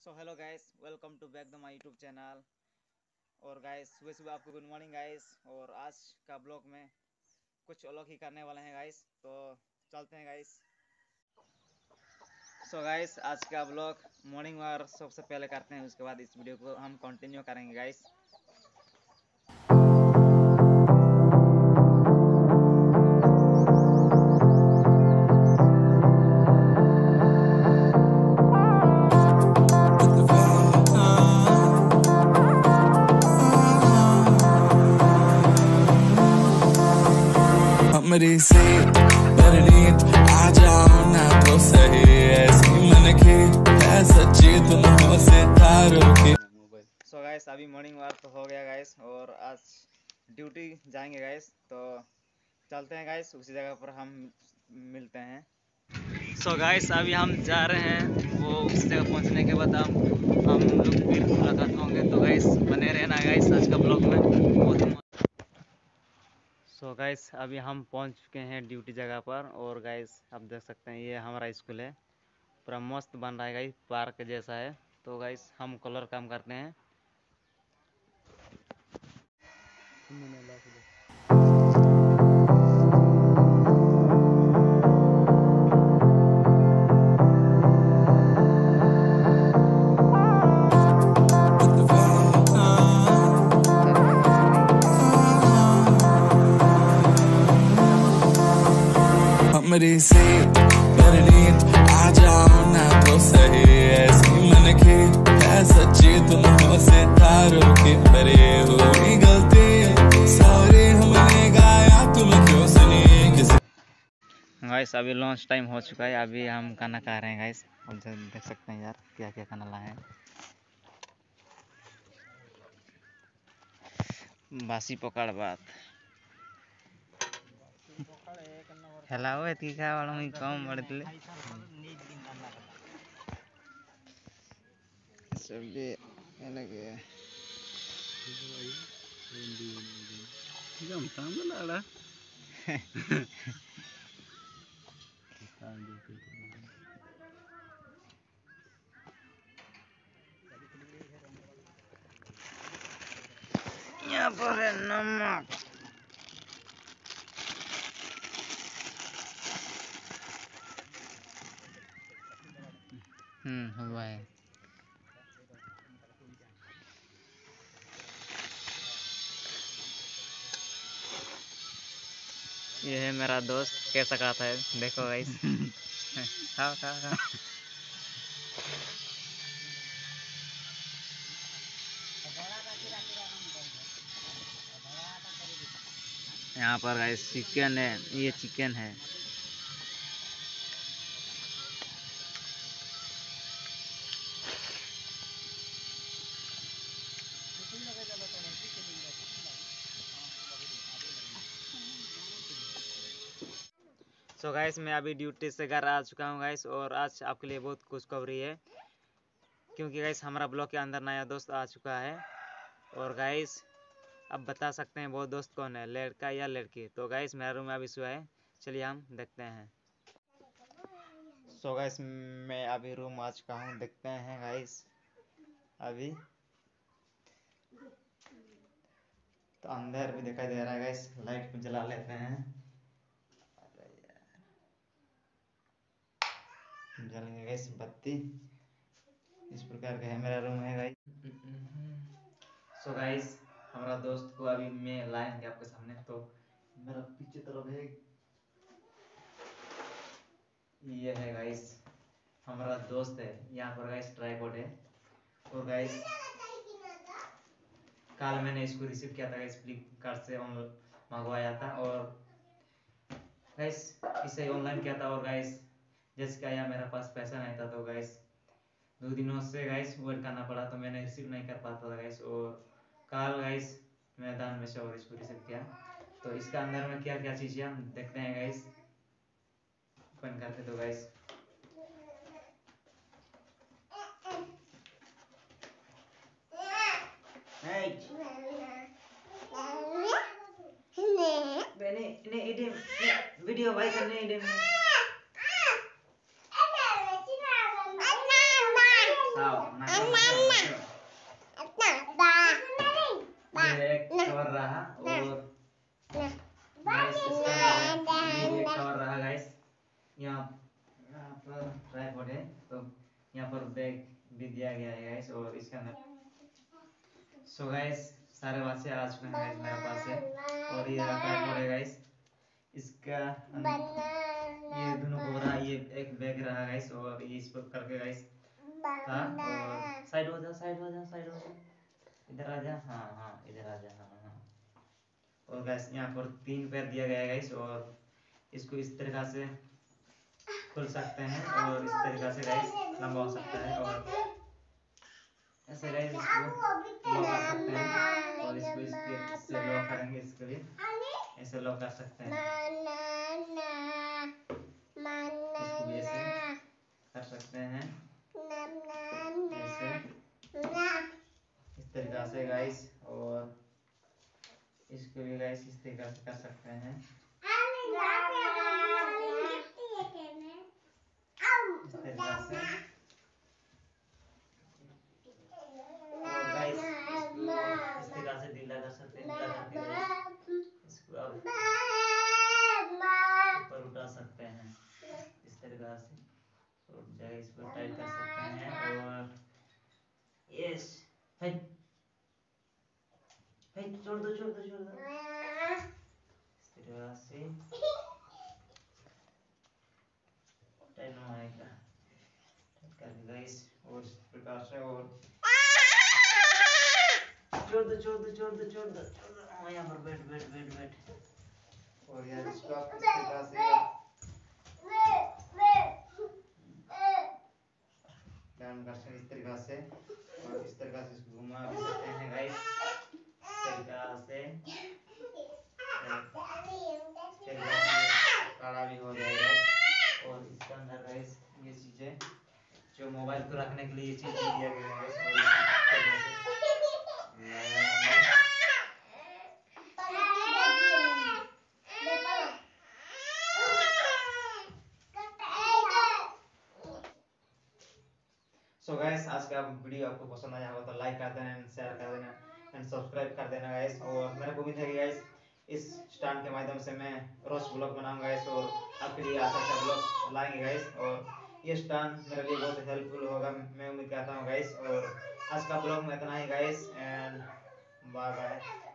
So hello guys, welcome to back the my YouTube channel. और guys सुबह सुबह आपको गुड मॉर्निंग गाइस। और आज का ब्लॉग में कुछ अलग ही करने वाले हैं गाइस, तो चलते हैं गाइस। सो गाइस आज का ब्लॉग मॉर्निंग वॉक सबसे पहले करते हैं, उसके बाद इस वीडियो को हम कंटिन्यू करेंगे गाइस। मेरी से परनीत आ जाओ ना तो सही, ऐसी मन की है सच्ची तुम हो सितारों की। सो गाइस अभी मॉर्निंग वॉक तो हो गया गाइस, और आज ड्यूटी जाएंगे गाइस, तो चलते हैं गाइस, उसी जगह पर हम मिलते हैं। सो गाइस अभी हम जा रहे हैं, वो उस जगह पहुंचने के बाद हम लोग फिर मुलाकात होंगे। तो गाइस बने रहना गाइस आज का ब्लॉग में बहुत। सो गाइस अभी हम पहुंच चुके हैं ड्यूटी जगह पर, और गाइस आप देख सकते हैं ये हमारा स्कूल है, पूरा मस्त बन रहा है गाइस, पार्क जैसा है। तो गाइस हम कलर काम करते हैं। मेरी से परनीत आ जाओ ना तो सही, ऐसी मन की है सच्ची तुम हो सितारों की। मेरी हुई गलती सॉरी हमने गाया तुम क्यों सुनी किसी। गाइस अभी लंच टाइम हो चुका है, अभी हम खाना खा रहे हैं गाइस। और देख सकते हैं यार क्या क्या खाना लाए हैं। बासी पकड़ बात हेला हुए तीखा वाला में कम बढ़ते सब्जी लगे यहाँ पर है नमक। हुआ है। ये है मेरा दोस्त, कैसा खाता है देखो गाइस। खाओ खाओ खाओ। यहाँ पर गाइस चिकन है, ये चिकन है। सो गाइस मैं अभी ड्यूटी से घर आ चुका हूँ गाइस, और आज आपके लिए बहुत खुशखबरी है, क्योंकि गाइस हमारा ब्लॉग के अंदर नया दोस्त आ चुका है। और गाइस अब बता सकते हैं वो दोस्त कौन है, लड़का या लड़की। तो गाइस मेरा रूम में अभी सुबह है, चलिए हम देखते हैं। सो गाइस मैं अभी रूम आ चुका हूँ, देखते हैं गाइस। अभी तो अंदर भी दिखाई दे रहा है गाइस, लाइट को जला लेते हैं। जलेंगे गाइस बत्ती, इस प्रकार का है मेरा रूम है गाइस। सो गाइस हमारा दोस्त को अभी मैं लाएंगे आपके सामने, तो मेरा पीछे तरफ है, ये है गाइस हमारा दोस्त है। यहाँ पर गाइस ट्राइपॉड है। और गाइस कल मैंने इसको रिसीव किया था गाइस, फ्लिपकार्ट से मंगवाया था, और गाइस इसे ऑनलाइन किया था। और गाइस जैसे कि आया मेरे पास पैसा नहीं था, तो गाइस 2 दिनों से गाइस वेट करना पड़ा, तो मैंने रिसीव नहीं कर पाता था गाइस। और कल गाइस मैदान में से और इसको रिसीव किया। तो इसके अंदर में क्या क्या चीज़ें हम देखते हैं गाइस, ओपन करके। तो गाइस वीडियो भाई करने ये कवर रहा और गाइस इसका ये कवर रहा गाइस। यहाँ पर ट्राइपॉड है तो यहाँ पर बैग भी दिया गया है गाइस और इसके अंदर। सो गाइस सारे बातें आ चुके हैं गाइस मेरे पास है और ये ट्राइपॉड है गाइस। इसका ये दोनों बोरा ये एक बैग रहा गाइस और ये इस पर करके गाइस था। और साइड हो जा साइड हो जा साइड हो जा इधर आ जा। हाँ हाँ इधर आ जा। हाँ हाँ। और गाइस यहाँ पर 3 पैर दिया गया है गाइस और इसको इस तरीका से खोल सकते हैं और इस तरीका से गाइस लंबा हो सकता है और ऐसे गाइस इसको लॉक कर सकते हैं और इसको इससे लॉक करेंगे इसके लिए ऐसे लॉक कर सकते हैं। इसको भी ऐसे कर सकते हैं ऐसे इस तरीका से गाइस और इसको भी गाइस इस तरीका से कर सकते हैं इस तरीका से। और गाइस इसको इस तरीका से ढीला कर सकते हैं। ढीला करके गाइस इसको अब ऊपर उठा सकते हैं इस तरीका से और जगह इसको टाइट कर सकते हैं और यस है छोड़ दो छोड़ दो छोड़ दो इस तरीका से टाइट आएगा टाइट करके गाइस और इस प्रकार से और छोड़ दो छोड़ दो छोड़ दो छोड़ दो छोड़ दो यहाँ पर बैठ बैठ बैठ बैठ और यार इसको आप इस तरीका से डाउन कर सकते इस तरीका से और इस तरीका से इसको घुमा भी सकते हैं गाइस इस तरीका से काला भी हो जाएगा और इसके अंदर गाइस ये चीजें जो मोबाइल को रखने के लिए ये चीज दिया गया है और इस तरीके से सो गाइस आज का वीडियो आपको पसंद आया होगा तो लाइक कर देना एंड शेयर कर देना एंड सब्सक्राइब कर देना गाइस। और मेरे को उम्मीद है कि गाइस इस स्टैंड के माध्यम से मैं रोज ब्लॉग बनाऊंगा गाइस और आपके लिए अच्छा ब्लॉग लाएंगे गाइस और ये स्टैंड मेरे लिए बहुत हेल्पफुल होगा मैं उम्मीद करता हूँ गाइस। और आज का ब्लॉग में इतना ही गाइस एंड बाय बाय।